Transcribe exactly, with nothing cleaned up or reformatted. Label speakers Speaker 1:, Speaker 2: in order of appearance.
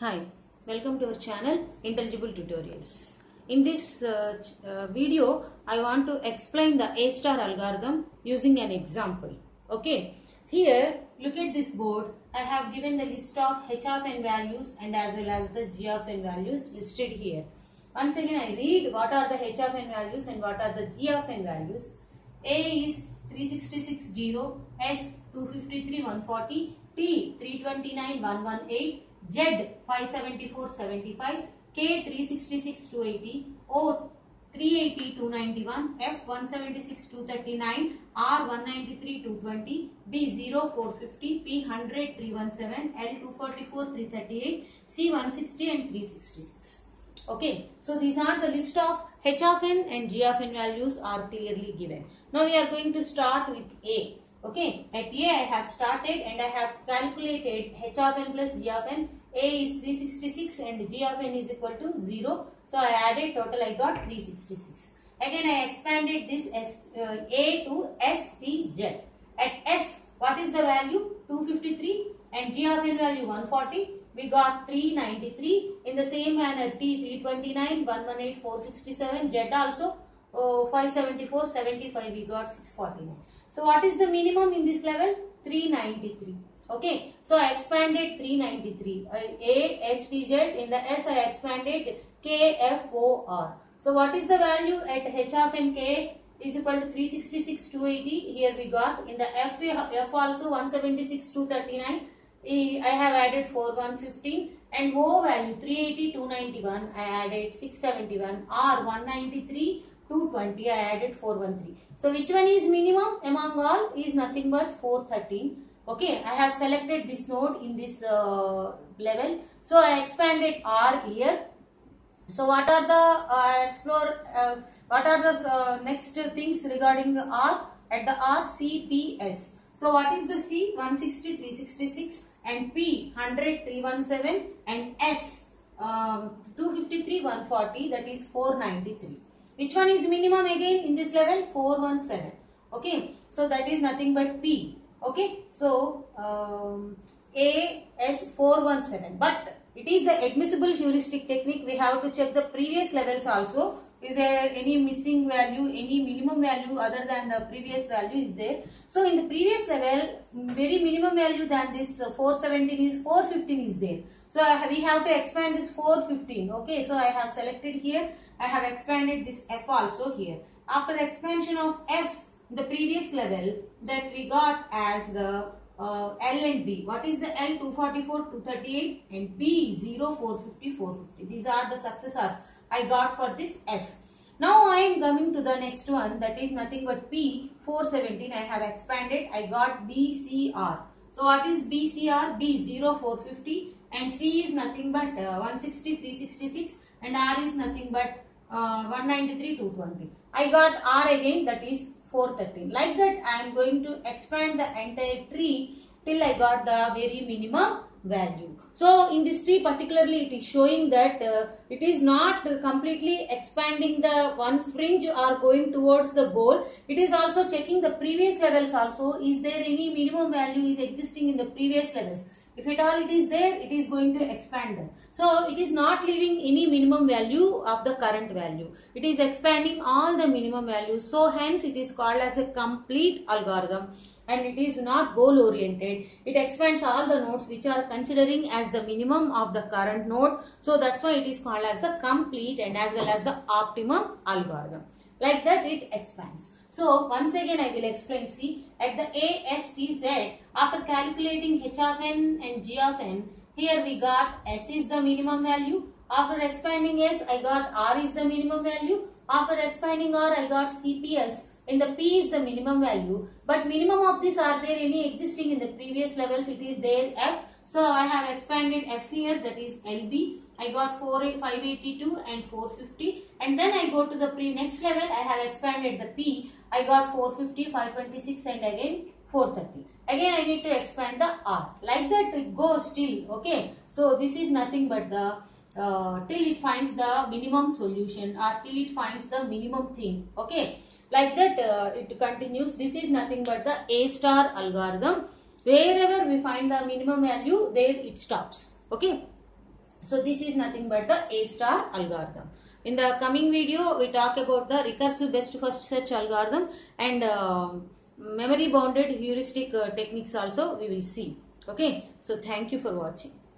Speaker 1: Hi, welcome to our channel Intelligible Tutorials. In this uh, uh, video, I want to explain the A star algorithm using an example. Okay, here look at this board. I have given the list of h of n values and as well as the g of n values listed here. Once again, I read what are the h of n values and what are the g of n values. A is three sixty-six zero, S two fifty-three one forty, T three twenty-nine one eighteen, Z five seventy-four seventy-five, K three sixty-six two eighty, O three eighty two ninety-one, F one seventy-six two thirty-nine, R one ninety-three two twenty, B zero four fifty, P one hundred three seventeen, L two forty-four three thirty-eight, C one sixty and three sixty-six. Okay, so these are the list of h of n and g of n values are clearly given. Now we are going to start with A. Okay, at A I have started and I have calculated h of n plus g of n. A is three sixty-six and g of n is equal to zero. So I added total, I got three sixty-six. Again I expanded this S, uh, A to S T Z. At S, what is the value? two fifty-three and g of n value one forty. We got three ninety-three. In the same manner, T three twenty-nine, one eighteen four sixty-seven, Z also uh, five seventy-four seventy-five, we got six forty-nine. So what is the minimum in this level? three ninety-three. Okay, so I expanded three ninety-three. Uh, A, S, T, Z. In the S, I expanded K, F, O, R. So what is the value at h of n K is equal to three sixty-six two eighty. Here we got. In the F, F also one seventy-six two thirty-nine. I have added four one fifteen and O value three eighty two ninety-one. I added six seventy-one. R one ninety-three two twenty. I added four thirteen. So which one is minimum among all? Is nothing but four thirteen. Okay, I have selected this node in this uh, level. So I expanded R here. So what are the uh, explore? Uh, what are the uh, next things regarding the R? At the R, C P S. So what is the C? one sixty three sixty-six and P one hundred three seventeen and S um, two fifty-three one forty, that is four ninety-three. Which one is minimum again in this level? four seventeen. Okay, so that is nothing but P. Okay, so um, A S four seventeen, but it is the admissible heuristic technique. We have to check the previous levels also. Is there any missing value, any minimum value other than the previous value is there? So in the previous level, very minimum value than this uh, four seventeen is four fifteen is there. So I have, we have to expand this four fifteen. Okay, so I have selected here. I have expanded this F also here. After expansion of F, the previous level that we got as the uh, L and B. What is the L? two forty-four two thirty-eight and B zero four fifty four fifty. These are the successors I got for this F. Now I am coming to the next one, that is nothing but P four seventeen. I have expanded. I got B C R. So what is B C R? B zero four fifty and C is nothing but uh, one sixty three sixty-six and R is nothing but uh, one ninety-three two twenty. I got R again, that is four thirteen. Like that I am going to expand the entire tree till I got the very minimum value. So in this tree particularly it is showing that uh, it is not uh, completely expanding the one fringe or going towards the goal. It is also checking the previous levels also. Is there any minimum value is existing in the previous levels? If at all it is there, it is going to expand them. So it is not leaving any minimum value of the current value. It is expanding all the minimum values. So hence it is called as a complete algorithm and it is not goal oriented. It expands all the nodes which are considering as the minimum of the current node. So that's why it is called as the complete and as well as the optimum algorithm. Like that it expands. So once again I will explain. See, at the A, S, T, Z, after calculating h of n and g of n, here we got S is the minimum value. After expanding S, I got R is the minimum value. After expanding R, I got C P S. In the P is the minimum value. But minimum of this, are there any existing in the previous levels? It is there F. So I have expanded F here, that is L B. I got five eighty-two and four fifty. And then I go to the pre next level. I have expanded the P. I got four fifty, five twenty-six and again four thirty. Again I need to expand the R. Like that it goes till. Okay. So this is nothing but the uh, till it finds the minimum solution or till it finds the minimum thing. Okay. Like that uh, it continues. This is nothing but the A star algorithm. Wherever we find the minimum value, there it stops. Okay. So this is nothing but the A star algorithm. In the coming video, we talk about the recursive best first search algorithm and uh, memory bounded heuristic uh, techniques also we will see. Okay. So thank you for watching.